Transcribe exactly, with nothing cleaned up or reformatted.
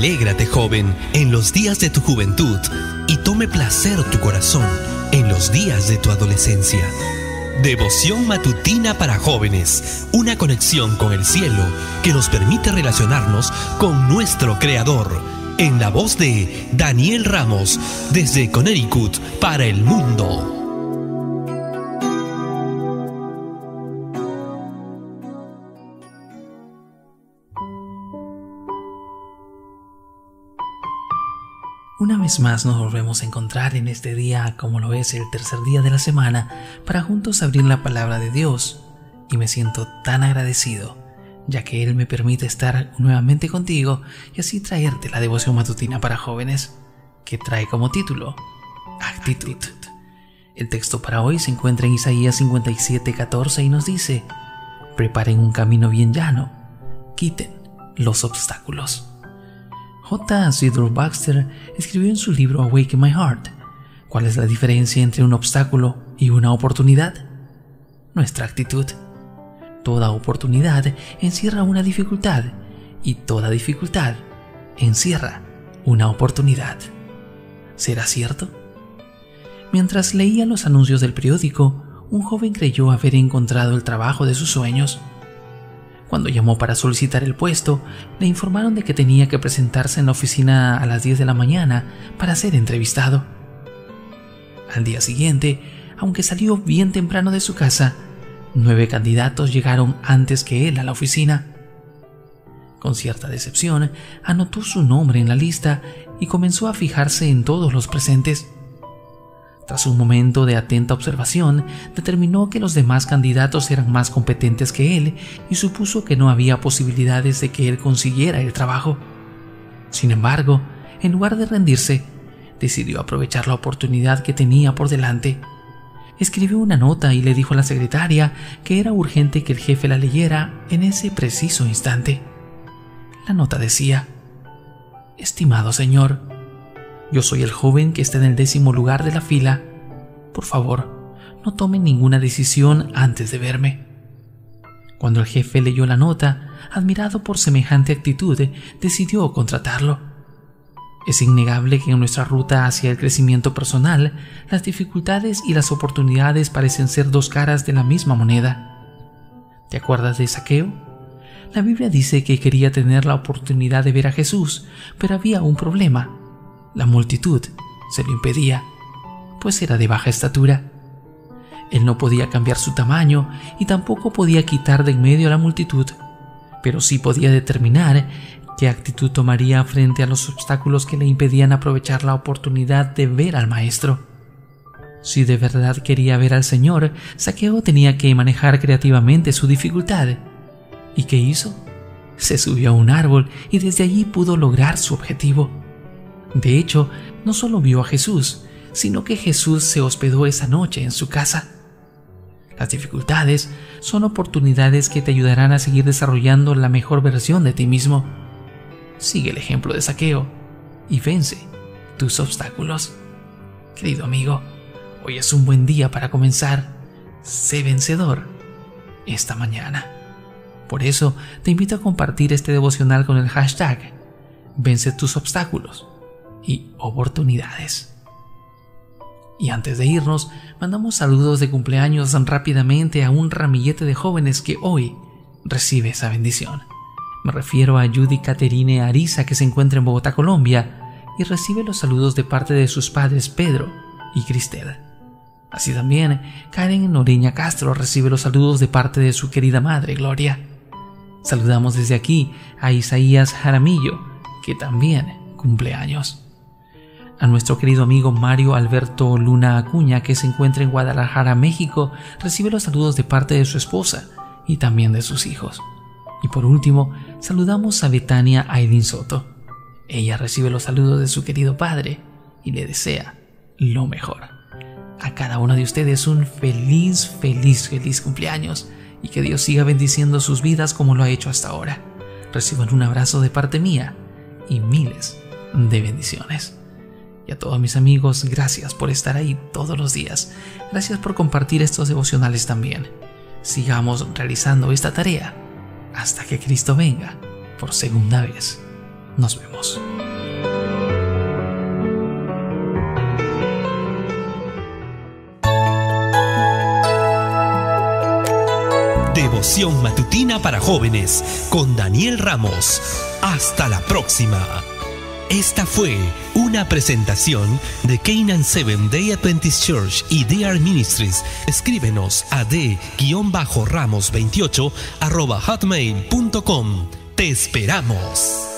Alégrate, joven, en los días de tu juventud, y tome placer tu corazón en los días de tu adolescencia. Devoción matutina para jóvenes, una conexión con el cielo que nos permite relacionarnos con nuestro Creador, en la voz de Daniel Ramos, desde Connecticut para el mundo. Una vez más nos volvemos a encontrar en este día, como lo es el tercer día de la semana, para juntos abrir la palabra de Dios, y me siento tan agradecido, ya que Él me permite estar nuevamente contigo y así traerte la devoción matutina para jóvenes, que trae como título Actitud. El texto para hoy se encuentra en Isaías cincuenta y siete, catorce y nos dice: preparen un camino bien llano, quiten los obstáculos. J. Sidor Baxter escribió en su libro Awaken My Heart: ¿cuál es la diferencia entre un obstáculo y una oportunidad? Nuestra actitud. Toda oportunidad encierra una dificultad y toda dificultad encierra una oportunidad. ¿Será cierto? Mientras leía los anuncios del periódico, un joven creyó haber encontrado el trabajo de sus sueños. Cuando llamó para solicitar el puesto, le informaron de que tenía que presentarse en la oficina a las diez de la mañana para ser entrevistado. Al día siguiente, aunque salió bien temprano de su casa, nueve candidatos llegaron antes que él a la oficina. Con cierta decepción, anotó su nombre en la lista y comenzó a fijarse en todos los presentes. Tras un momento de atenta observación, determinó que los demás candidatos eran más competentes que él y supuso que no había posibilidades de que él consiguiera el trabajo. Sin embargo, en lugar de rendirse, decidió aprovechar la oportunidad que tenía por delante. Escribió una nota y le dijo a la secretaria que era urgente que el jefe la leyera en ese preciso instante. La nota decía: estimado señor, yo soy el joven que está en el décimo lugar de la fila. Por favor, no tome ninguna decisión antes de verme. Cuando el jefe leyó la nota, admirado por semejante actitud, decidió contratarlo. Es innegable que en nuestra ruta hacia el crecimiento personal, las dificultades y las oportunidades parecen ser dos caras de la misma moneda. ¿Te acuerdas de Zaqueo? La Biblia dice que quería tener la oportunidad de ver a Jesús, pero había un problema. La multitud se lo impedía, pues era de baja estatura. Él no podía cambiar su tamaño y tampoco podía quitar de en medio a la multitud, pero sí podía determinar qué actitud tomaría frente a los obstáculos que le impedían aprovechar la oportunidad de ver al Maestro. Si de verdad quería ver al Señor, Zaqueo tenía que manejar creativamente su dificultad. ¿Y qué hizo? Se subió a un árbol y desde allí pudo lograr su objetivo. De hecho, no solo vio a Jesús, sino que Jesús se hospedó esa noche en su casa. Las dificultades son oportunidades que te ayudarán a seguir desarrollando la mejor versión de ti mismo. Sigue el ejemplo de Zaqueo y vence tus obstáculos. Querido amigo, hoy es un buen día para comenzar. Sé vencedor esta mañana. Por eso te invito a compartir este devocional con el hashtag Vence tus obstáculos y oportunidades. Y antes de irnos, mandamos saludos de cumpleaños rápidamente a un ramillete de jóvenes que hoy recibe esa bendición. Me refiero a Judy Caterine Ariza, que se encuentra en Bogotá, Colombia, y recibe los saludos de parte de sus padres Pedro y Cristel. Así también, Karen Noreña Castro recibe los saludos de parte de su querida madre Gloria. Saludamos desde aquí a Isaías Jaramillo, que también cumple años. A nuestro querido amigo Mario Alberto Luna Acuña, que se encuentra en Guadalajara, México, recibe los saludos de parte de su esposa y también de sus hijos. Y por último, saludamos a Betania Aydin Soto. Ella recibe los saludos de su querido padre y le desea lo mejor. A cada uno de ustedes un feliz, feliz, feliz cumpleaños y que Dios siga bendiciendo sus vidas como lo ha hecho hasta ahora. Reciban un abrazo de parte mía y miles de bendiciones. Y a todos mis amigos, gracias por estar ahí todos los días. Gracias por compartir estos devocionales también. Sigamos realizando esta tarea hasta que Cristo venga por segunda vez. Nos vemos. Devoción matutina para jóvenes con Daniel Ramos. Hasta la próxima. Esta fue una presentación de Canaan Seventh Day Adventist Church y D R Ministries. Escríbenos a d ramos veintiocho arroba hotmail punto com. Te esperamos.